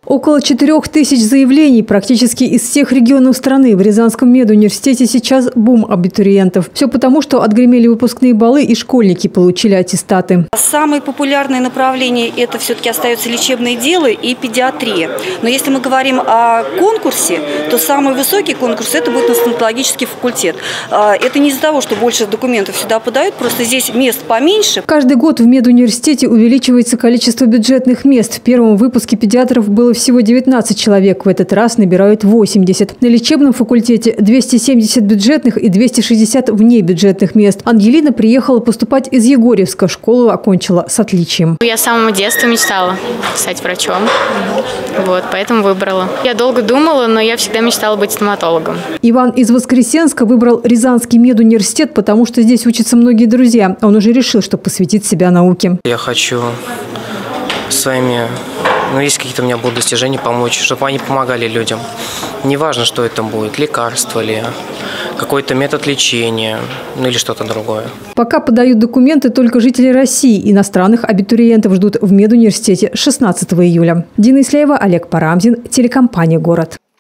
Около 4000 заявлений практически из всех регионов страны. В Рязанском медуниверситете сейчас бум абитуриентов. Все потому, что отгремели выпускные баллы и школьники получили аттестаты. Самые популярные направления – это все-таки остаются лечебные делы и педиатрия. Но если мы говорим о конкурсе, то самый высокий конкурс – это будет стоматологический факультет. Это не из-за того, что больше документов сюда подают, просто здесь мест поменьше. Каждый год в медуниверситете увеличивается количество бюджетных мест. В первом выпуске педиатров было всего 19 человек. В этот раз набирают 80. На лечебном факультете 270 бюджетных и 260 внебюджетных мест. Ангелина приехала поступать из Егорьевска. Школу окончила с отличием. Я с самого детства мечтала стать врачом. Поэтому выбрала. Я долго думала, но я всегда мечтала быть стоматологом. Иван из Воскресенска выбрал Рязанский медуниверситет, потому что здесь учатся многие друзья. Он уже решил, что посвятит себя науке. Я хочу своими, есть какие-то у меня будут достижения, помочь, чтобы они помогали людям. Неважно, что это будет, лекарство ли, какой-то метод лечения, или что-то другое. Пока подают документы только жители России. Иностранных абитуриентов ждут в медуниверситете 16 июля. Дина Исляева, Олег Парамзин, телекомпания «Город».